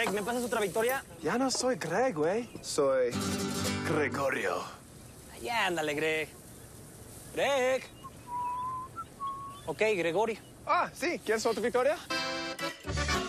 Greg, ¿me pasas otra victoria? Ya no soy Greg, güey. Soy Gregorio. Ya, ándale, Greg. Greg. Ok, Gregorio. Ah, sí. ¿Quieres otra victoria?